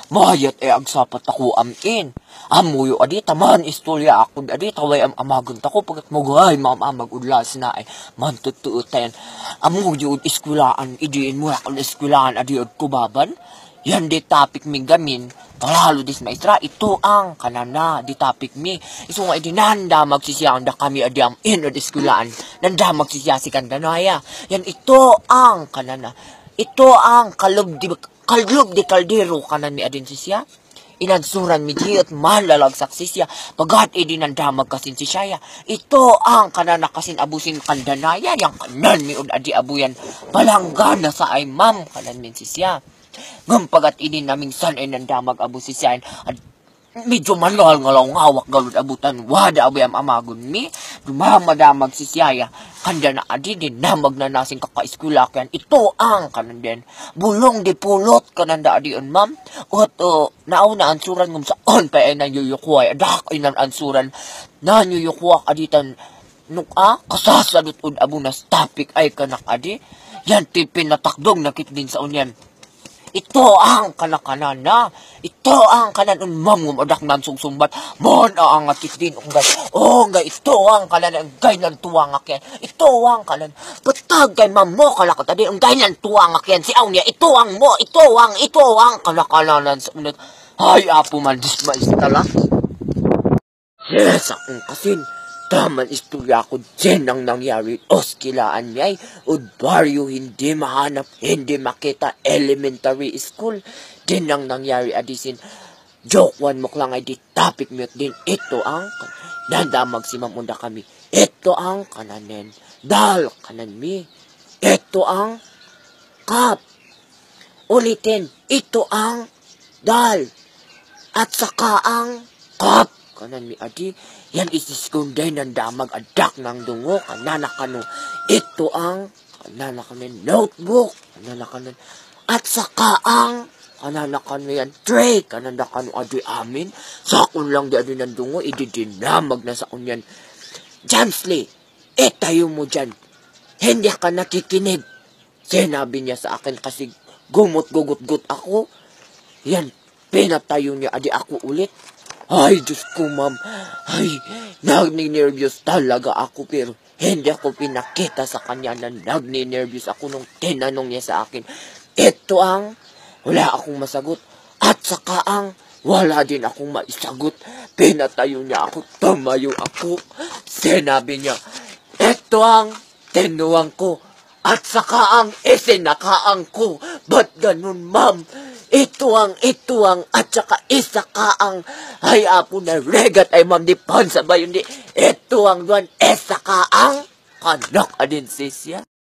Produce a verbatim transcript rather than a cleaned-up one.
Mayat ay agsapat ako amin. Amuyo adi taman istorya ako adi taway am amagon tako pagkat mogay mamamag udlas na ay mantutuuten. Amuyo ud iskulaan idiin mo akong iskulaan adi od kubaban. Yan di topic mi gamin. Palalo dis maestra, ito ang kanana di topic mi. Iso nga edi nanda magsisiyang da kami adi am in od iskulaan. Nanda magsisiya si kandanaya. Yan ito ang kanana. Ito ang kalub di kalub di kaldero kanan mi adin siya. Inansuran mi di at malalagsak siya. Pagat edi nanda magkasin si siya. Ito ang kanana kasin abusin kandanaya. Yang kanan mi od adi abuyan palanggana sa ay mam kanan min siya. Ngampagat ini naming san ay nandamag abu si siya at medyo manal ngalaw ngawak galud abutan wada abu am amagon mi dumamadamag si siya kanda na adi din namag na nasing kakaeskula kan ito ang kanan din bulong di pulot kanan da adi on ma'am at uh, nauna ansuran ngum sa on pa ay nanyuyukway adak ay nan ansuran nanyuyukwak aditan nuka kasasadot ud abu nas topic ay kanak adi yan tipin natakdong nakit din sa unyan. Ito ang kanakanan na. Ito ang kanan un mamum odak nan sungsumbat. Mon ang atit din unggay. Oh, ngay ito ang kanan unggay nan tuwang akyan. Ito ang kanan. Patag kay mamo kalakot adi unggay nan tuwang akyan. Si aw niya ito ang mo. Ito ang ito ang kanakananan sa unat. Hay apo man dismais tala. Yes, akong kasin. Taman istorya ko dyan ang nangyari. Oskilaan niya'y ud baryo hindi mahanap, hindi makita elementary school. Din ang nangyari adisin. Joke one mo lang ay di topic mute din. Ito ang nandamag si mamunda kami. Ito ang kananen. Dal kanan mi. Ito ang kap. Ulitin. Ito ang dal. At saka ang kap. Kanan mi adi. Yan isiskunday ng damag adak ng dungo. Kanana kano. Ito ang kanana kanin notebook. Kanana kanin. At saka ang kanana kano yan tray. Kanana kano adi amin. Sakon lang di adi ng dungo. Ididinamag na sa kunyan. Jansley, eh tayo mo dyan. Hindi ka nakikinig. Sinabi niya sa akin kasi gumot-gugut-gut ako. Yan, pinatayo niya adi ako ulit. Ay, Diyos ko, ma'am. Ay, nagninervyos talaga ako, pero hindi ako pinakita sa kanya na nagninervyos ako nung tinanong niya sa akin. Ito ang wala akong masagot. At saka ang wala din akong maisagot. Pinatayo niya ako, tumayo ako. Sinabi niya, ito ang tinuwang ko. At saka ang isinakaang ko. Ba't ganun, ma'am? Ito ang, ito ang, at saka isa ka ang, ay apo na regat ay ma'am di pan sa bayon di. Ito ang duwan, isa ka ang, kanak adin sisya.